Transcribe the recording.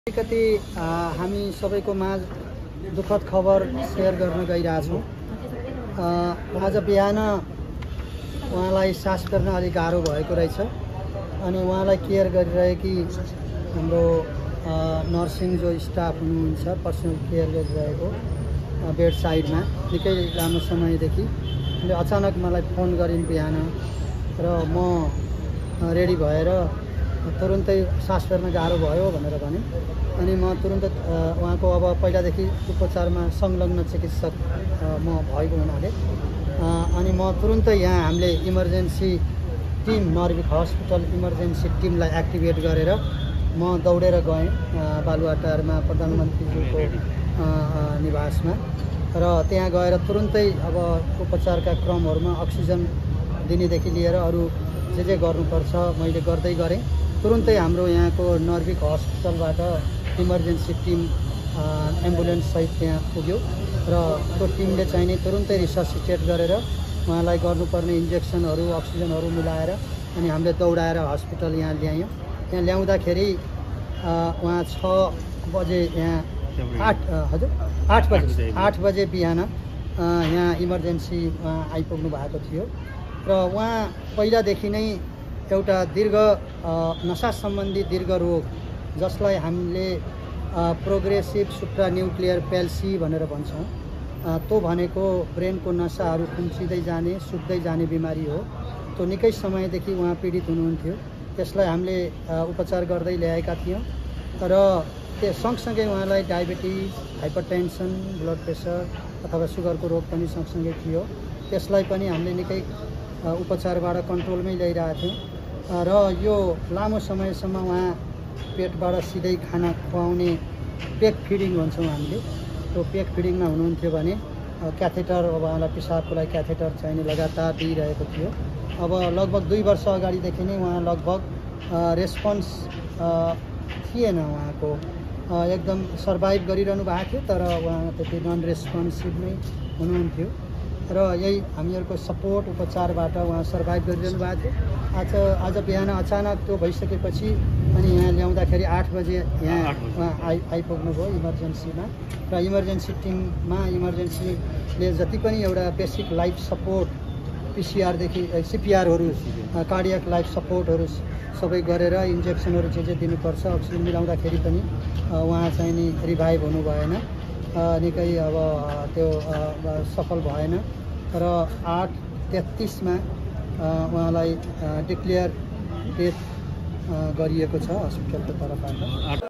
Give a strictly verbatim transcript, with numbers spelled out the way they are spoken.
अलिकति हामी सबैको माझ दुःखद खबर सेयर गर्न गइरहेछौँ। आज बिहान उहाँलाई सास फेर्न अलिक गाह्रो भएको रहेछ अनि उहाँलाई केयर गरिरहेकी हाम्रो नर्सिङ जो स्टाफ हुनुहुन्छ, पर्सनल केयर गरिरहेको बेड साइडमा निकै लामो समयदेखि अचानक मलाई फोन गरिन् बिहान र म रेडी भएर तुरुन्तै सास फेर्न गाह्रो भयो भनेर भने अनि म तुरुन्त उहाँको अब पहिलादेखि उपचारमा संलग्न चिकित्सक म भएको हुनाले अनि म तुरुन्तै यहाँ हामीले emergency team Norvic hospital emergency टिमलाई एक्टिभेट गरेर म दौडेर गएँ बालुवाटारमा प्रधानमन्त्रीज्यूको निवासमा र त्यहाँ गएर तुरुन्तै अब उपचारका क्रमहरूमा अक्सिजन दिनेदेखि लिएर अरू जे जे गर्नुपर्छ मैले गर्दै गरेँ। तुरुन्तै हाम्रो यहाँको नर्भिक हस्पिटलबाट इमर्जेन्सी टिम एम्बुलेन्स सहित त्यहाँ पुग्यो र त्यो टिमले चाहिँ नि तुरुन्तै रिससिटेट गरेर उहाँलाई गर्नुपर्ने इन्जेक्सनहरू अक्सिजनहरू मिलाएर अनि हामीले दौडाएर हस्पिटल यहाँ ल्यायौँ। यहाँ ल्याउँदाखेरि उहाँ छ बजे यहाँ आठ हजुर आठ बजे आठ बजे बिहान यहाँ इमर्जेन्सी आइपुग्नु भएको थियो र उहाँ पहिलादेखि नै एउटा दीर्घ नशा सम्बन्धी दीर्घ रोग जसलाई हामीले प्रोग्रेसिभ सुप्रा न्युक्लियर पेल्सी भनेर भन्छौँ, त्यो भनेको ब्रेनको नसाहरू खुम्चिँदै जाने सुक्दै जाने बिमारी हो। त्यो निकै समयदेखि उहाँ पीडित हुनुहुन्थ्यो। त्यसलाई हामीले उपचार गर्दै ल्याएका थियौँ र त्यो सँगसँगै उहाँलाई डायबिटिज, हाइपरटेन्सन, ब्लड प्रेसर अथवा सुगरको रोग पनि सँगसँगै थियो। त्यसलाई पनि हामीले निकै उपचारबाट कन्ट्रोलमै ल्याइरहेका थियौँ र यो लामो समयसम्म उहाँ पेटबाट सिधै खाना खुवाउने पेक फिडिङ भन्छौँ हामीले, त्यो पेक फिडिङमा हुनुहुन्थ्यो भने क्याथेटर अब उहाँलाई पिसाबको लागि क्याथेटर चाहिने लगातार दिइरहेको थियो। अब लगभग दुई वर्ष अगाडिदेखि नै उहाँ लगभग रेस्पोन्स थिएन, उहाँको एकदम सर्भाइभ गरिरहनु भएको थियो तर उहाँ त्यति नन रेस्पोन्सिभ नै हुनुहुन्थ्यो र यही हामीहरूको सपोर्ट उपचारबाट उहाँ सर्भाइभ गरिरहनु भएको थियो। आज आज बिहान अचानक त्यो भइसकेपछि अनि यहाँ ल्याउँदाखेरि आठ बजे यहाँ उहाँ आइ आइपुग्नुभयो इमर्जेन्सीमा र इमर्जेन्सी टिममा इमर्जेन्सीले जति पनि एउटा बेसिक लाइफ सपोर्ट पिसिआरदेखि सिपिआरहरू कार्डियक लाइफ सपोर्टहरू सबै गरेर इन्जेक्सनहरू जे जे दिनुपर्छ अक्सिजन मिलाउँदाखेरि पनि उहाँ चाहिँ नि रिभाइभ हुनु भएन, निकै अब त्यो सफल भएन र आठ तेत्तिसमा उहाँलाई डिक्लेयर डेथ गरिएको छ हस्पिटलको तर्फबाट।